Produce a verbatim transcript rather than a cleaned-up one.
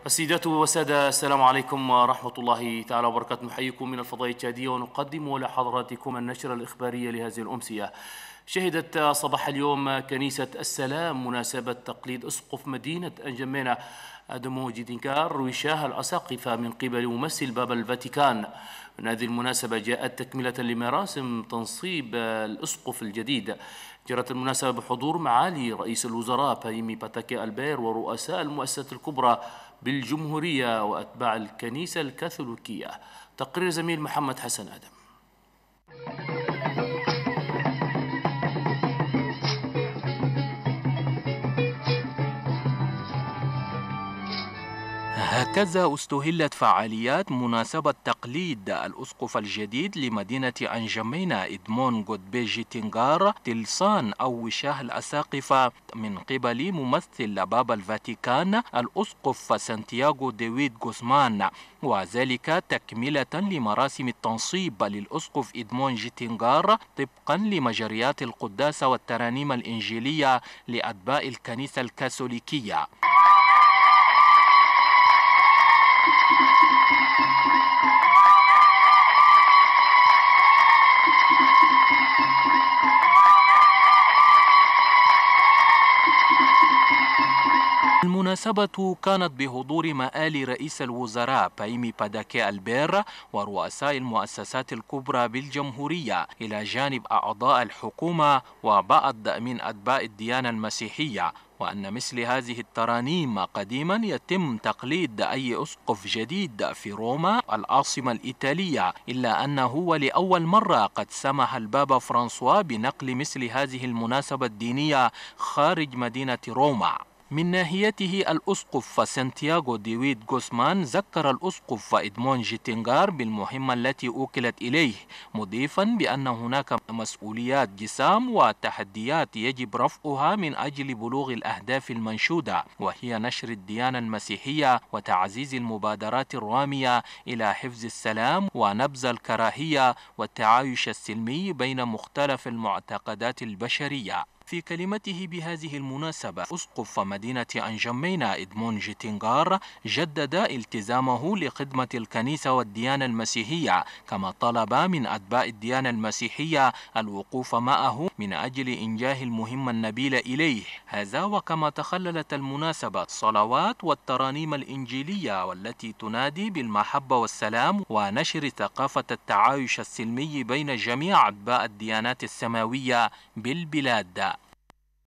السيدات والسادة، السلام عليكم ورحمة الله تعالى وبركاته. نحييكم من الفضاء التشادية ونقدم لحضراتكم النشرة الإخبارية لهذه الأمسية. شهدت صباح اليوم كنيسة السلام مناسبة تقليد أسقف مدينة أنجمينا أدمو جيدينكار وشاه الأساقفة من قبل ممثل بابا الفاتيكان. من هذه المناسبة جاءت تكملة لمراسم تنصيب الأسقف الجديد. جرت المناسبة بحضور معالي رئيس الوزراء بايمي باتاكي ألبير ورؤساء المؤسسات الكبرى بالجمهورية وأتباع الكنيسة الكاثوليكية. تقرير زميل محمد حسن آدم. هكذا استهلت فعاليات مناسبة تقليد الأسقف الجديد لمدينة أنجمينا إدمون غودبيجي تنغار تلسان أو وشاه الأساقفة من قبل ممثل بابا الفاتيكان الأسقف سانتياغو ديويد غوزمان، وذلك تكملة لمراسم التنصيب للأسقف إدمون جيتينغار طبقا لمجريات القداسة والترانيم الإنجيلية لأتباع الكنيسة الكاثوليكية. المناسبة كانت بحضور معالي رئيس الوزراء بايمي باتاكي ألبير ورؤساء المؤسسات الكبرى بالجمهورية إلى جانب أعضاء الحكومة وبعض من أتباع الديانة المسيحية، وأن مثل هذه الترانيم قديما يتم تقليد أي أسقف جديد في روما العاصمة الإيطالية، إلا أنه ولأول مرة قد سمح البابا فرانسوا بنقل مثل هذه المناسبة الدينية خارج مدينة روما. من ناحيته الأسقف سانتياغو ديويد غوزمان ذكر الأسقف إدمون جيتينغار بالمهمة التي أوكلت إليه، مضيفا بأن هناك مسؤوليات جسام وتحديات يجب رفعها من أجل بلوغ الأهداف المنشودة، وهي نشر الديانة المسيحية وتعزيز المبادرات الرامية إلى حفظ السلام ونبذ الكراهية والتعايش السلمي بين مختلف المعتقدات البشرية. في كلمته بهذه المناسبة أسقف مدينة أنجمينا إدمون جيتينغار جدد التزامه لخدمة الكنيسة والديانة المسيحية، كما طلب من أتباع الديانة المسيحية الوقوف معه من أجل إنجاح المهمة النبيلة إليه. هذا وكما تخللت المناسبة صلوات والترانيم الإنجيلية والتي تنادي بالمحبة والسلام ونشر ثقافة التعايش السلمي بين جميع أتباع الديانات السماوية بالبلاد.